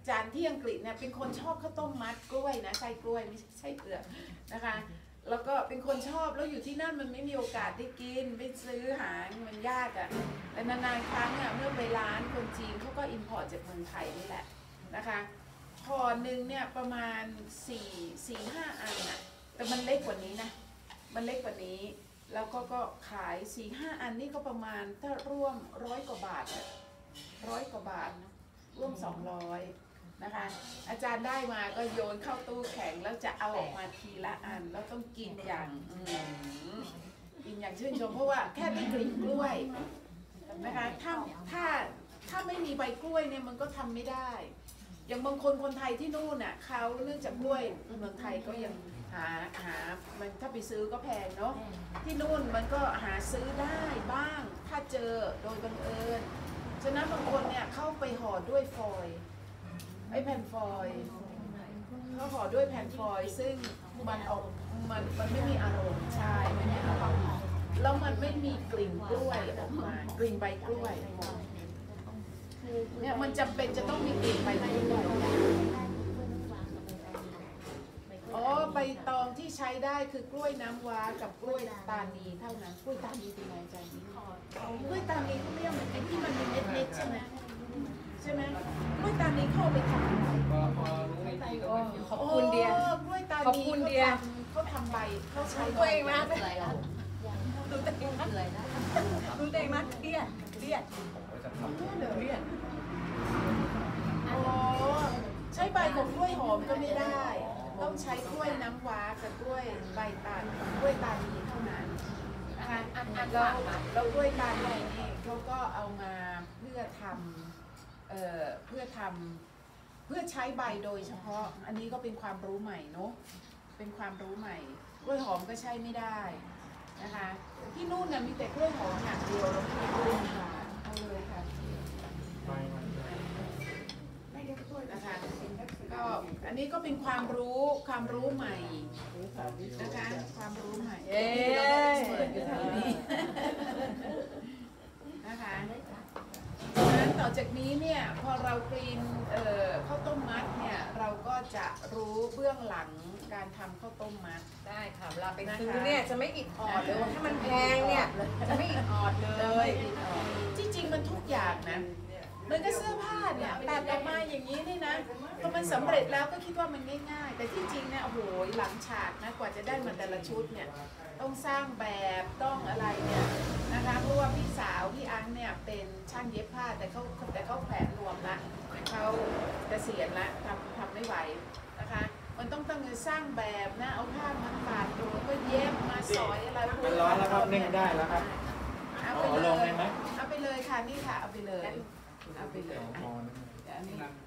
จารย์ที่อังกฤษเนี่ยเป็นคนชอบข้าวต้มมัดกล้วยนะไส้กล้วยไม่ใช่ไส้เผือกนะคะแล้วก็เป็นคนชอบแล้วอยู่ที่นั่นมันไม่มีโอกาสได้กินไม่ซื้อหามันยากอ่ะแต่นานๆครั้งอ่ะเมื่อไปร้านคนจีนเขาก็อิมพอร์ตจากเมืองไทยนี่แหละนะคะห่อหนึ่งเนี่ยประมาณ4-5 อันอ่ะแต่มันเล็กกว่านี้นะมันเล็กกว่านี้แล้วก็ขาย 4-5 อันนี่ก็ประมาณถ้าร่วม100 กว่าบาท100 กว่าบาทร่วม200นะคะอาจารย์ได้มาก็โยนเข้าตู้แข็งแล้วจะเอาออกมาทีละอันแล้วต้องกินอย่างกินอย่างชื่นชมเพราะว่าแค่ได้กลิ่นกล้วยนะคะถ้าไม่มีใบกล้วยเนี่ยมันก็ทำไม่ได้อย่างบางคนไทยที่นู่นน่ะเขาเนื่องจากกล้วยเมืองไทยก็ยังหามันถ้าไปซื้อก็แพงเนาะที่นู่นมันก็หาซื้อได้บ้างถ้าเจอโดยบังเอิญฉะนั้นบางคนเนี่ยเข้าไปห่อด้วยฟอยล์ไอ้แผ่นฟอยล์เขาห่อด้วยแผ่นฟอยล์ซึ่งมันไม่มีอารมณ์ใช่ไม่มีอารมณ์แล้วมันไม่มีกลิ่นกล้วยออกมากลิ่นใบกล้วยเนี่ยมันจำเป็นจะต้องมีกลิ่นใบกล้วยอ๋อใบตองที่ใช้ได้คือกล้วยน้ำว้ากับกล้วยตานีเท่านั้นกล้วยตานีเป็นไงอาจารย์กล้วยตานีเขาเรียกเหมือนไอ้ที่มันเป็นเม็ดๆใช่ไหมกล้วยตานีเข้าไปทำอะไรขอบคุณเดียกล้วยตานีเขาทำใบเขาใช้ตัวเองมากเลยดูตัวเองมากเลยดูตัวเองมากเครียดอ๋อใช้ใบของกล้วยหอมก็ไม่ได้ต้องใช้กล้วยน้ำว้ากับกล้วยใบตาลกล้วยตานีเท่านั้นนะคะแล้วกล้วยตานีนี่เขาก็เอามาเพื่อใช้ใบโดยเฉพาะอันนี้ก็เป็นความรู้ใหม่เนาะเป็นความรู้ใหม่กล้วยหอมก็ใช้ไม่ได้นะคะที่นู่นน่ะมีแต่กล้วยหอมอย่างเดียวเราไม่มีกล้วยค่ะเอาเลยค่ะนะคะก็อันนี้ก็เป็นความรู้ใหม่นะคะความรู้ใหม่เปิดอยู่แถวนี้นะคะงั้นต่อจากนี้เนี่ยพอเรากรีนข้าวต้มมัดเนี่ยเราก็จะรู้เบื้องหลังการทำข้าวต้มมัดได้ค่ะเวลาไปซื้อเนี่ยจะไม่อิดออดเลยว่าถ้ามันแพงเนี่ยจะไม่อิดออดเลยจริงๆมันทุกอย่างนะมันก็เสื้อผ้าเนี่ยตัดออกมาอย่างนี้นี่นะพอมันสำเร็จแล้วก็คิดว่ามันง่ายๆแต่ที่จริงเนี่ยโอ้โหหลังฉากนะกว่าจะได้มาแต่ละชุดเนี่ยต้องสร้างแบบต้องอะไรเนี่ยนะคะเพราะว่าพี่สาวพี่อังเนี่ยเป็นช่างเย็บผ้าแต่เขาแขวนรวมละเขาเกษียณละทำไม่ไหวนะคะมันต้องสร้างแบบนะเอาผ้ามาปาดดูก็เย็บมาสอยอะไรมันร้อนแล้วครับนึ่งได้แล้วครับเอาไปเลยเอาไปเลยค่ะนี่ค่ะเอาไปเลยเอาไปเลยอันนี้